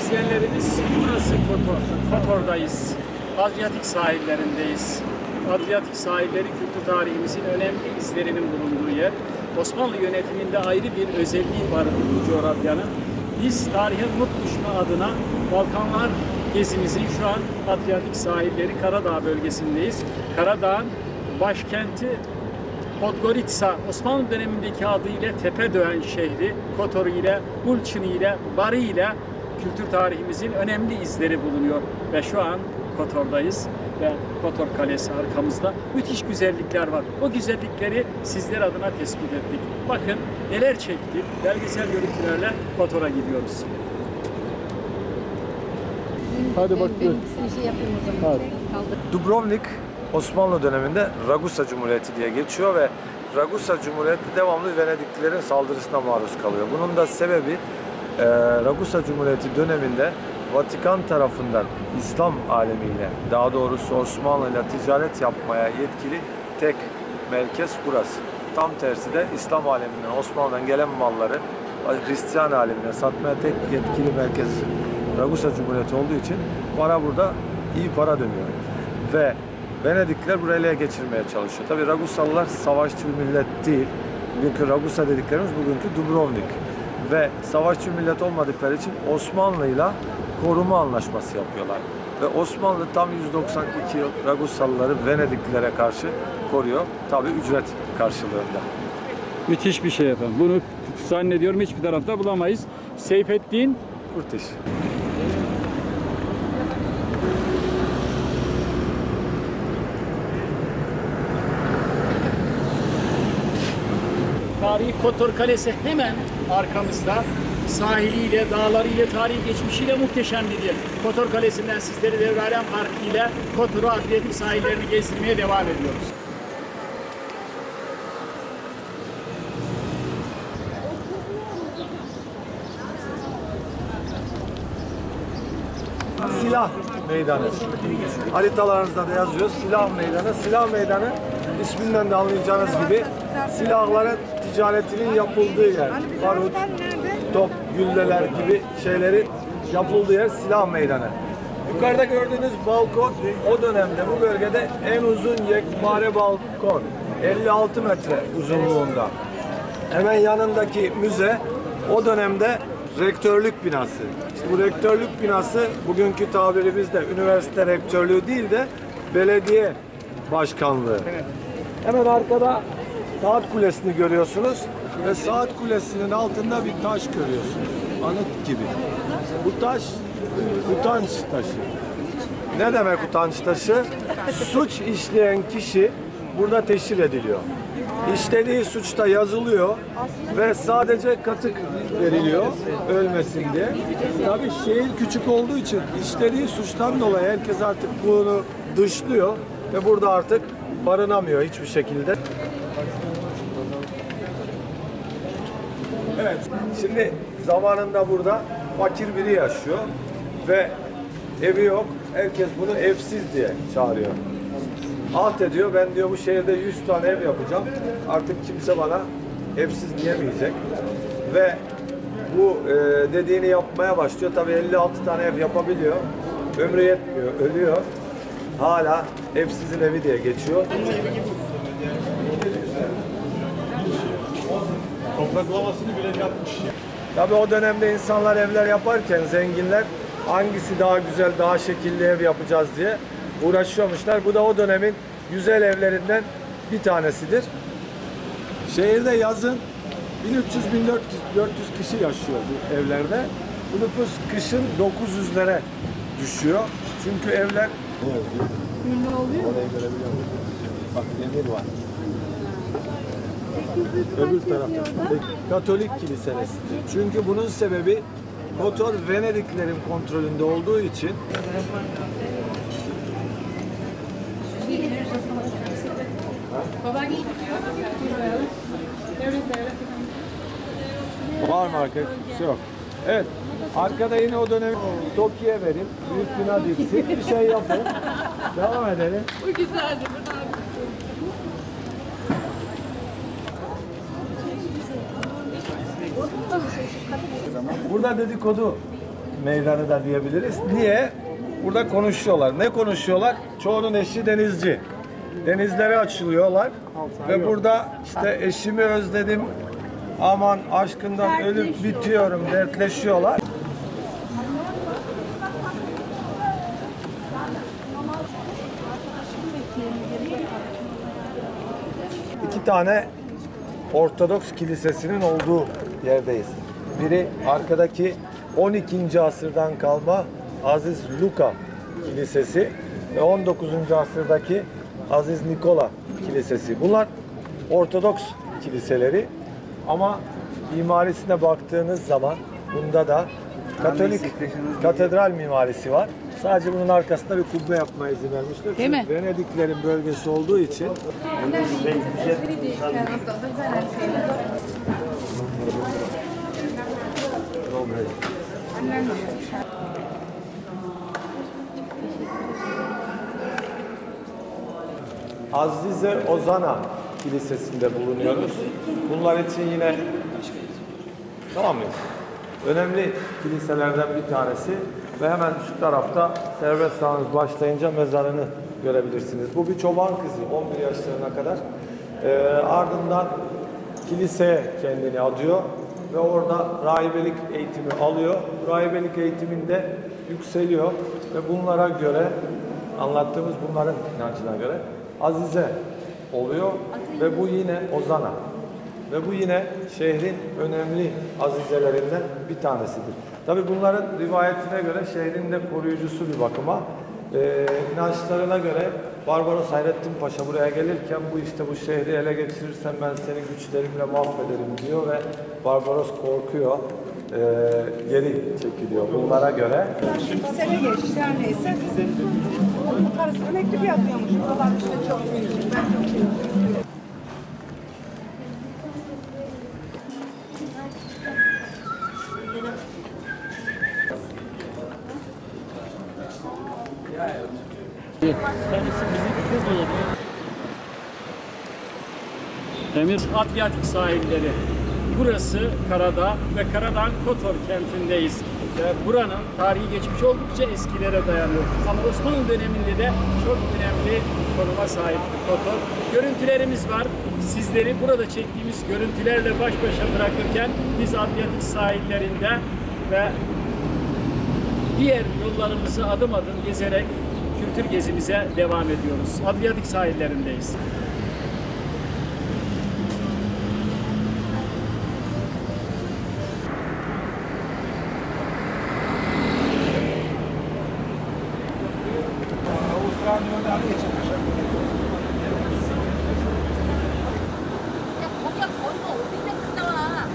izleyenlerimiz, burası Kotor. Kotor'dayız. Adriyatik sahillerindeyiz. Adriyatik sahilleri kültür tarihimizin önemli izlerinin bulunduğu yer. Osmanlı yönetiminde ayrı bir özelliği var bu coğrafyanın. Biz tarihe not düşme adına Balkanlar gezimizin şu an Adriyatik sahilleri Karadağ bölgesindeyiz. Karadağ'ın başkenti Podgorica, Osmanlı dönemindeki adıyla Tepedöğen şehri, Kotor ile, Ulçin ile, Bari ile kültür tarihimizin önemli izleri bulunuyor. Ve şu an Kotor'dayız ve Kotor Kalesi arkamızda. Müthiş güzellikler var. O güzellikleri sizler adına tespit ettik. Bakın neler çektik. Belgesel görüntülerle Kotor'a gidiyoruz. Hadi bak. Dubrovnik Osmanlı döneminde Ragusa Cumhuriyeti diye geçiyor ve Ragusa Cumhuriyeti devamlı Venediklilerin saldırısına maruz kalıyor. Bunun da sebebi Ragusa Cumhuriyeti döneminde Vatikan tarafından İslam alemiyle, daha doğrusu Osmanlı ile ticaret yapmaya yetkili tek merkez burası. Tam tersi de İslam aleminden, Osmanlı'dan gelen malları Hristiyan alemine satmaya tek yetkili merkez Ragusa Cumhuriyeti olduğu için para burada iyi para dönüyor. Ve Venedikliler burayı ele geçirmeye çalışıyor. Tabii Ragusalılar savaşçı bir millet değil. Bugünkü Ragusa dediklerimiz bugünkü Dubrovnik. Ve savaşçı millet olmadıkları için Osmanlı'yla koruma anlaşması yapıyorlar. Ve Osmanlı tam 192 yıl Ragusalıları Venediklilere karşı koruyor. Tabii ücret karşılığında. Müthiş bir şey efendim. Bunu zannediyorum hiçbir tarafta bulamayız. Seyfettin Kurtiş. Tarihi Kotor Kalesi hemen arkamızda. Sahiliyle, dağlarıyla, tarihi geçmişiyle muhteşem bir yer. Kotor Kalesi'nden sizleri Devralen Parkı ile Kotor'u Adriyatik sahillerini gezdirmeye devam ediyoruz. Silah Meydanı. Haritalarınızda da yazıyor. Silah Meydanı. Silah Meydanı isminden de anlayacağınız gibi silahların ticaretinin yapıldığı yer. Barut, top, gülleler gibi şeylerin yapıldığı yer Silah Meydanı. Yukarıda gördüğünüz balkon o dönemde bu bölgede en uzun yekpare balkon. 56 metre uzunluğunda. Hemen yanındaki müze o dönemde rektörlük binası. İşte bu rektörlük binası bugünkü tabirimizde üniversite rektörlüğü değil de belediye başkanlığı. Hemen arkada Saat Kulesi'ni görüyorsunuz ve Saat Kulesi'nin altında bir taş görüyorsunuz. Anıt gibi. Bu taş utanç taşı. Ne demek utanç taşı? Suç işleyen kişi burada teşhir ediliyor. İşlediği suçta yazılıyor ve sadece katık veriliyor ölmesin diye. Tabii şehir küçük olduğu için işlediği suçtan dolayı herkes artık bunu dışlıyor ve burada artık barınamıyor hiçbir şekilde. Evet, şimdi zamanında burada fakir biri yaşıyor ve evi yok. Herkes bunu evsiz diye çağırıyor. Alt ediyor, ben diyor bu şehirde 100 tane ev yapacağım. Artık kimse bana evsiz diyemeyecek. Ve bu dediğini yapmaya başlıyor. Tabii 56 tane ev yapabiliyor. Ömrü yetmiyor, ölüyor. Hala evsizin evi diye geçiyor. Topraklamasını bile yapmış. Tabii o dönemde insanlar evler yaparken zenginler hangisi daha güzel, daha şekilli ev yapacağız diye uğraşıyormuşlar. Bu da o dönemin güzel evlerinden bir tanesidir. Şehirde yazın 1300-1400 kişi yaşıyor bu evlerde. Bu nüfus kışın 900'lere düşüyor. Çünkü evler orayı görebiliyor musun? Bak demir var. Öbür tarafta Katolik kiliselesidir. Çünkü bunun sebebi Kotor Venediklilerin kontrolünde olduğu için var mı arkadaş? Yok. Evet. Arkada yine o dönem Tokyo'ya verin. Büyük bina diksin. Bir şey yapın. Devam edelim. Bu güzeldi. Burada dedikodu meydanı da diyebiliriz. Niye? Burada konuşuyorlar. Ne konuşuyorlar? Çoğunun eşi denizci. Denizlere açılıyorlar ve burada işte eşimi özledim, aman aşkından ölüp bitiyorum dertleşiyorlar. İki tane Ortodoks kilisesinin olduğu yerdeyiz. Biri arkadaki 12. asırdan kalma Aziz Luka Kilisesi ve 19. asırdaki Aziz Nikola Kilisesi. Bunlar Ortodoks kiliseleri ama mimarisine baktığınız zaman bunda da Katolik katedral mimarisi var. Sadece bunun arkasında bir kubbe yapmaya izin vermişler. Değil mi? Venediklerin bölgesi olduğu için Azize Ozana Kilisesi'nde bulunuyoruz. Bunlar için yine tamam mıyız? Önemli kiliselerden bir tanesi ve hemen şu tarafta serbest sağınız başlayınca mezarını görebilirsiniz. Bu bir çoban kızı 11 yaşlarına kadar. Ardından kiliseye kendini adıyor ve orada rahibelik eğitimi alıyor. Rahibelik eğitiminde yükseliyor ve bunlara göre anlattığımız bunların inancına göre Azize oluyor ve bu yine Ozana. Ve bu yine şehrin önemli azizelerinden bir tanesidir. Tabi bunların rivayetine göre şehrin de koruyucusu bir bakıma. İnançlarına göre Barbaros Hayrettin Paşa buraya gelirken bu şehri ele geçirirsen ben seni güçlerimle mahvederim diyor ve Barbaros korkuyor. Geri çekiliyor bunlara göre. Şimdi sene geçti her neyse. Onun karısı mektup yazıyormuş. Buralar işte çok büyük. Ben çok büyük. Emir Adriyatik sahilleri. Burası Karadağ ve Karadağ Kotor kentindeyiz. Buranın tarihi geçmiş oldukça eskilere dayanıyor. Ama Osmanlı döneminde de çok önemli konuma sahipti Kotor. Görüntülerimiz var. Sizleri burada çektiğimiz görüntülerle baş başa bırakırken biz Adriyatik sahillerinde ve diğer yollarımızı adım adım gezerek kültür gezimize devam ediyoruz. Adriyatik sahillerindeyiz. 거기가 거리가 어딘데 크다.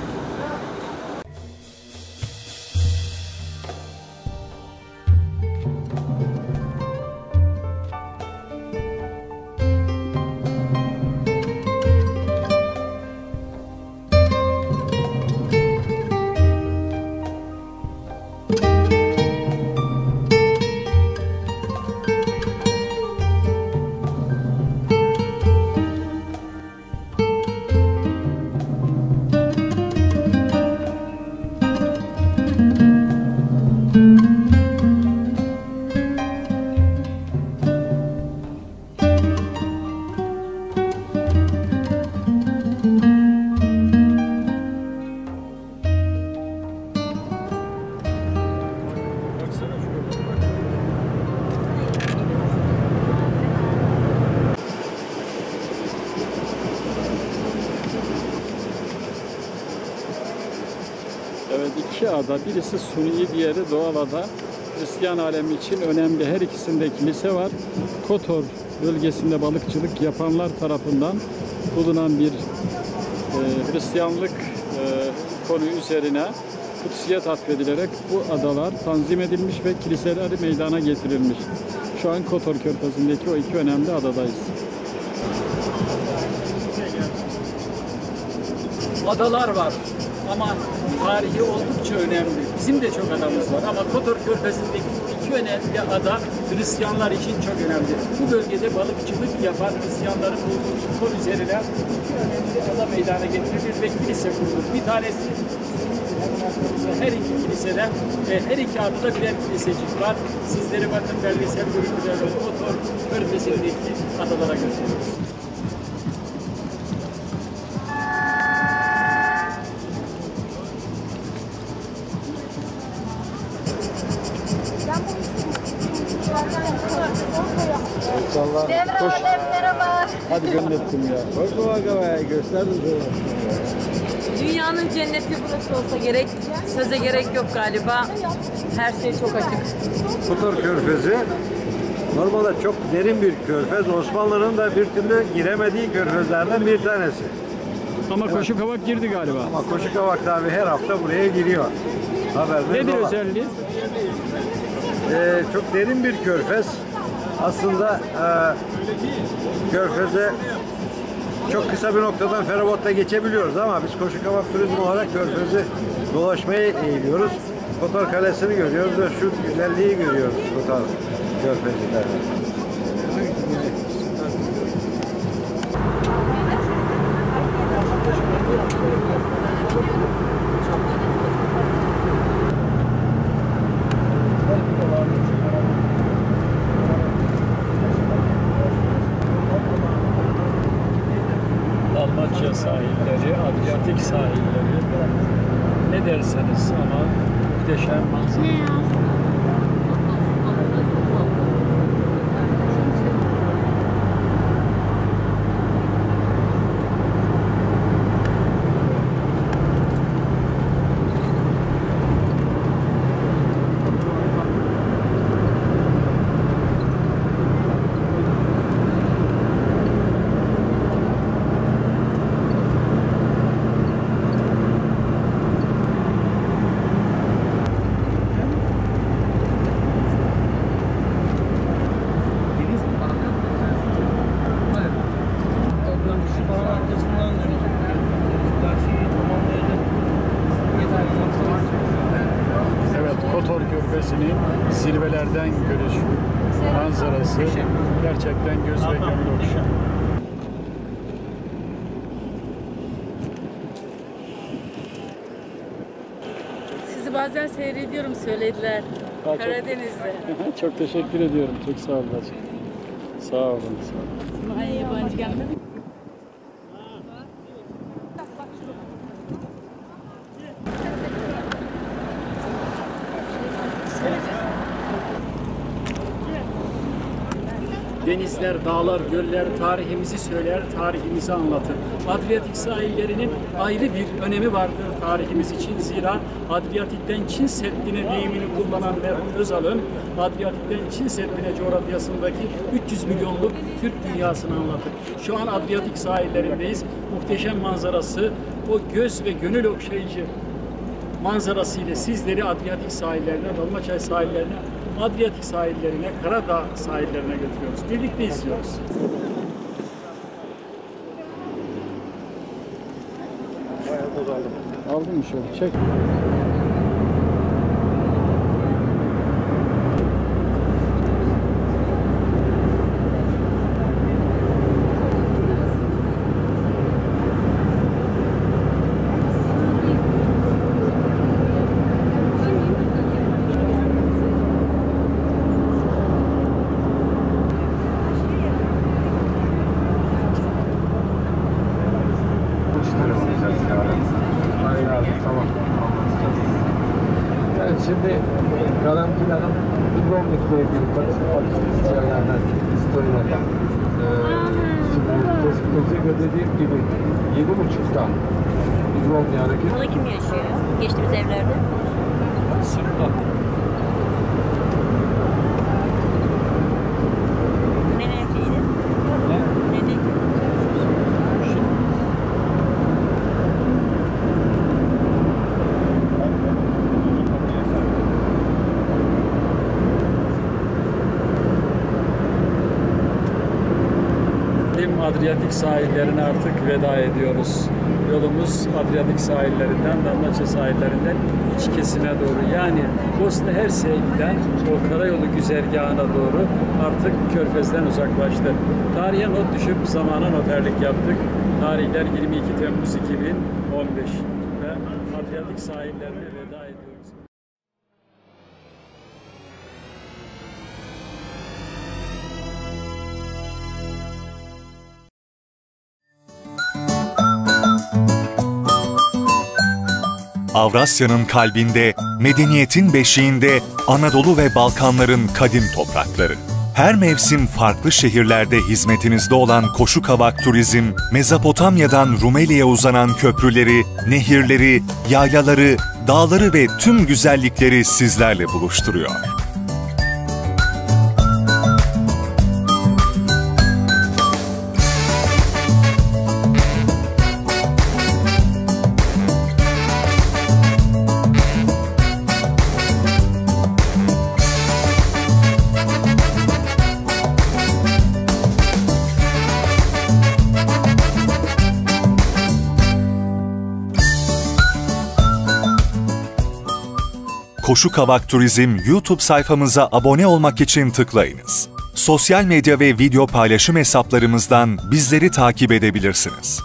Evet, iki ada, birisi suni, diğeri doğal ada. Hristiyan alemi için önemli. Her ikisinde kilise var. Kotor bölgesinde balıkçılık yapanlar tarafından bulunan bir Hristiyanlık konu üzerine kutsiyet atfedilerek bu adalar tanzim edilmiş ve kiliseleri meydana getirilmiş. Şu an Kotor Körfezi'ndeki o iki önemli adadayız. Adalar var ama tarihi oldukça önemli. Bizim de çok adamız var ama Kotor Körfezi'ndeki iki önemli ada Hristiyanlar için çok önemli. Bu bölgede balıkçılık yapan Hristiyanların bulunduğu kol üzerine iki önemli ada meydana getirilir ve kilise kurulur. Bir tanesi Her iki kiliseden her iki adada birer kilisecik var. Sizleri bakın belgesel görüntülerle Kotor Körfezi'ndeki adalara götürüyoruz. Koş. Hadi gönderttim ya. Koş baba gösterdim sana. Dünyanın cenneti burası olsa gerek, söze gerek yok galiba. Her şey çok açık. Kotor Körfezi normalde çok derin bir körfez. Osmanlı'nın da bir türlü giremediği körfezlerden bir tanesi. Ama Koşukavak girdi galiba. Ama Koşukavak tabi her hafta buraya giriyor. Nedir olan. özelliği? Çok derin bir körfez. Aslında körfeze çok kısa bir noktadan feribotla geçebiliyoruz ama biz Koşukavak turizm olarak körfezi dolaşmaya eğiliyoruz. Kotor Kalesi'ni görüyoruz ve şu güzelliği görüyoruz Kotor Körfezi'nde. Dalmaçya sahilleri, Adriyatik sahilleri, ne derseniz ama muhteşem manzara. Evet, Kotor Körfezi'nin zirvelerden görüşü, manzarası gerçekten göz ve gönül okşuyor. Sizi bazen seyrediyorum söylediler. çok- Karadeniz'de. Çok teşekkür ediyorum. Çok sağ olun. Sağ olun. Sağ olun. Ay yabancı gelmedi. Denizler, dağlar, göller tarihimizi söyler, tarihimizi anlatır. Adriyatik sahillerinin ayrı bir önemi vardır tarihimiz için. Zira Adriyatik'ten Çin Seddi'ne deyimini kullanan merhum Özal'ın Adriyatik'ten Çin Seddi'ne coğrafyasındaki 300 milyonluk Türk dünyasını anlatır. Şu an Adriyatik sahillerindeyiz. Muhteşem manzarası, o göz ve gönül okşayıcı manzarasıyla sizleri Adriyatik sahillerine, Dalmaçya sahillerine, Adriyatik sahillerine, Karadağ sahillerine götürüyoruz. Birlikte izliyoruz. Aldın mı şöyle? Çek. Evet, şimdi Karantina'nın Dubrovnik'le ilgili parçalı yerlerden, historilerden. Şimdi Tezgah dediğim gibi 7.30'da Dubrovnik hareket. Burada kim yaşıyor? Geçtiğimiz evlerde. Sırtla. Nereydi? Nereydi? Adriyatik sahillerine artık veda ediyoruz. Yolumuz Adriyatik sahillerinden, Dalmaçya sahillerinden iç kesime doğru. Yani Bosna Hersek'e giden o karayolu güzergahına doğru artık Körfez'den uzaklaştı. Tarihe not düşüp zamana noterlik yaptık. Tarihler 22 Temmuz 2015 ve Adriyatik Adriyatik sahillerine veda ediyoruz. Avrasya'nın kalbinde, medeniyetin beşiğinde Anadolu ve Balkanların kadim toprakları. Her mevsim farklı şehirlerde hizmetinizde olan Koşukavak Turizm, Mezopotamya'dan Rumeli'ye uzanan köprüleri, nehirleri, yaylaları, dağları ve tüm güzellikleri sizlerle buluşturuyor. Koşukavak Turizm YouTube sayfamıza abone olmak için tıklayınız. Sosyal medya ve video paylaşım hesaplarımızdan bizleri takip edebilirsiniz.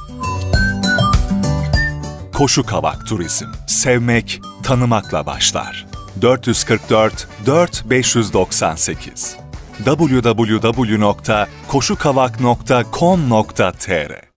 Koşukavak Turizm, sevmek, tanımakla başlar. 444 4 598 www.koşukavak.com.tr